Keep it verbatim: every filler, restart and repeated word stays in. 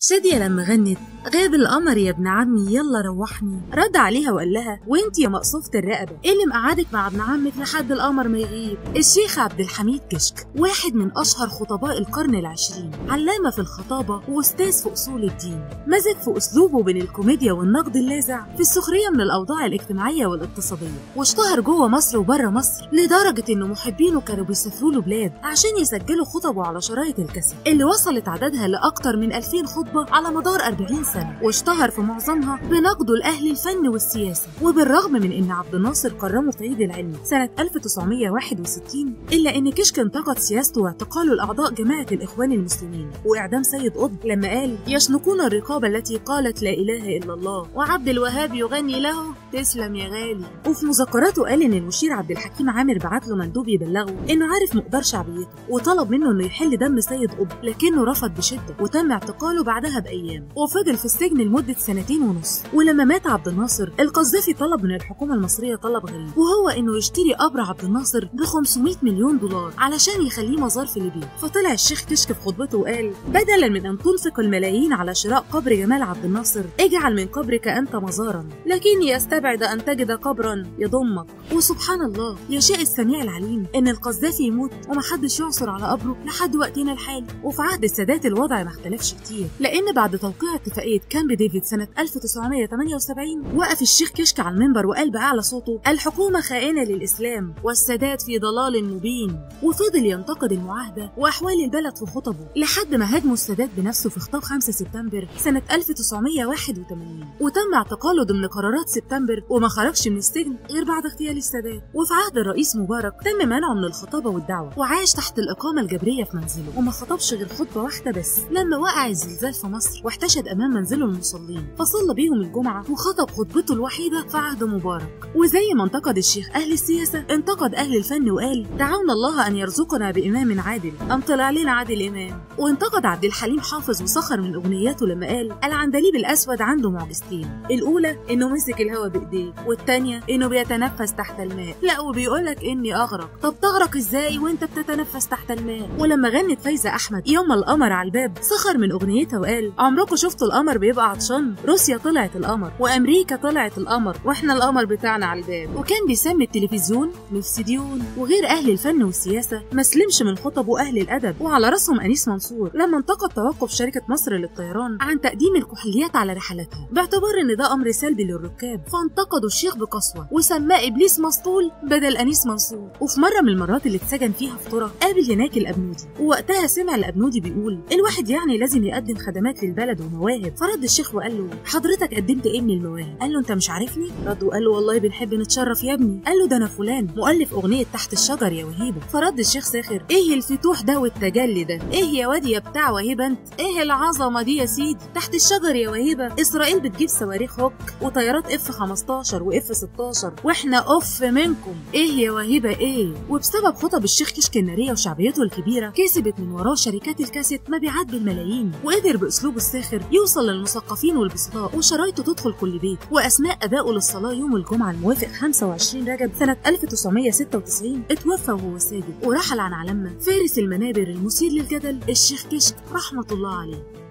شادية لما غنت غاب القمر يا ابن عمي يلا روحني، رد عليها وقال لها وانت يا مقصوفة الرقبة ايه اللي مقعدك مع ابن عمك لحد القمر ما يغيب؟ الشيخ عبد الحميد كشك واحد من اشهر خطباء القرن العشرين، علامة في الخطابة واستاذ في اصول الدين، مزج في اسلوبه بين الكوميديا والنقد اللاذع في السخرية من الاوضاع الاجتماعية والاقتصادية، واشتهر جوه مصر وبره مصر لدرجة انه محبينه كانوا بيسافروا له بلاد عشان يسجلوا خطبه على شرايط الكاسيت اللي وصلت عددها لاكتر من ألفين خطبة على مدار أربعين سنة، واشتهر في معظمها بنقده لأهل الفن والسياسة. وبالرغم من إن عبد الناصر كرمه في عيد العلم سنة ألف وتسعمية وواحد وستين، إلا إن كشك انتقد سياسته واعتقاله لأعضاء جماعة الإخوان المسلمين وإعدام سيد قطب لما قال يشنقون الرقاب التي قالت لا إله إلا الله وعبد الوهاب يغني له تسلم يا غالي. وفي مذكراته قال إن المشير عبد الحكيم عامر بعت له مندوب يبلغه إنه عارف مقدار شعبيته وطلب منه إنه يحل دم سيد قطب، لكنه رفض بشدة وتم اعتقاله بعدها بأيام، وفضل في السجن لمدة سنتين ونص. ولما مات عبد الناصر القذافي طلب من الحكومة المصرية طلب غريب، وهو إنه يشتري قبر عبد الناصر ب خمسمية مليون دولار علشان يخليه مزار في ليبيا. فطلع الشيخ كشك في خطبته وقال بدلا من أن تنفق الملايين على شراء قبر جمال عبد الناصر اجعل من قبرك أنت مزارا، لكني أستبعد أن تجد قبرا يضمك. وسبحان الله يشاء السميع العليم إن القذافي يموت ومحدش يعثر على قبره لحد وقتنا الحالي. وفي عهد السادات الوضع ما اختلفش كتير، لأن بعد توقيع اتفاقية كامب ديفيد سنة ألف وتسعمية وتمانية وسبعين وقف الشيخ كشك على المنبر وقال بأعلى صوته الحكومة خائنة للإسلام والسادات في ضلال مبين، وفضل ينتقد المعاهدة وأحوال البلد في خطبه لحد ما هاجمه السادات بنفسه في خطاب خمسة سبتمبر سنة ألف وتسعمية وواحد وتمانين، وتم اعتقاله ضمن قرارات سبتمبر وما خرجش من السجن غير بعد اغتيال السادات. وفي عهد الرئيس مبارك تم منعه من الخطابة والدعوة وعاش تحت الإقامة الجبرية في منزله، وما خطبش غير خطبة واحدة بس لما وقع الزلزال في مصر واحتشد أمام منزله المصلين فصلى بيهم الجمعة وخطب خطبته الوحيدة في عهد مبارك. وزي ما انتقد الشيخ أهل السياسة انتقد أهل الفن وقال دعونا الله أن يرزقنا بإمام عادل أم طلع لنا عادل إمام. وانتقد عبد الحليم حافظ وسخر من أغنياته لما قال العندليب الأسود عنده معجزتين، الأولى إنه مسك الهوا بإيديه، والتانية إنه بيتنفس تحت الماء. لا وبيقولك إني أغرق، طب تغرق إزاي وإنت بتتنفس تحت الماء؟ ولما غنت فايزة أحمد يوم القمر على الباب سخر من أغنيتها وقال عمركم شفتوا القمر بيبقى عطشان؟ روسيا طلعت القمر وأمريكا طلعت القمر وإحنا القمر بتاعنا على الباب. وكان بيسمي التلفزيون مفسديون. وغير أهل الفن والسياسة ما سلمش من خطبه أهل الأدب، وعلى رأسهم أنيس منصور لما انتقد توقف شركة مصر للطيران عن تقديم الكحوليات على رحلاتها باعتبار إن ده أمر سلبي للركاب، فانتقدوا الشيخ بقسوة وسماه إبليس مسطول بدل أنيس منصور. وفي مرة من المرات اللي اتسجن فيها في طرة قابل هناك الأبنودي، ووقتها سمع الأبنودي بيقول الواحد يعني لازم يقدم خدمات للبلد ومواهب. فرد الشيخ وقال له حضرتك قدمت ايه من المواهب؟ قال له انت مش عارفني؟ رد وقال له والله بنحب نتشرف يا ابني. قال له ده انا فلان مؤلف اغنيه تحت الشجر يا وهيبه. فرد الشيخ ساخر ايه الفتوح ده والتجلي ده؟ ايه يا واد يا بتاع وهيبه انت؟ ايه العظمه دي يا سيدي؟ تحت الشجر يا وهيبه اسرائيل بتجيب صواريخ هوك وطيارات اف خمستاشر واف ستاشر واحنا اوف منكم. ايه يا وهيبه ايه؟ وبسبب خطب الشيخ كشك الناريه وشعبيته الكبيره كسبت من وراه شركات الكاسيت مبيعات بالملايين، وقدر باسلوبه الساخر يوصل للمثقفين والبسطاء وشرايطه تدخل كل بيت. واثناء ادائه للصلاه يوم الجمعه الموافق خمسة وعشرين رجب سنه ألف وتسعمية وستة وتسعين اتوفى وهو ساجد ورحل عن عالمنا فارس المنابر المثير للجدل الشيخ كشك رحمه الله عليه.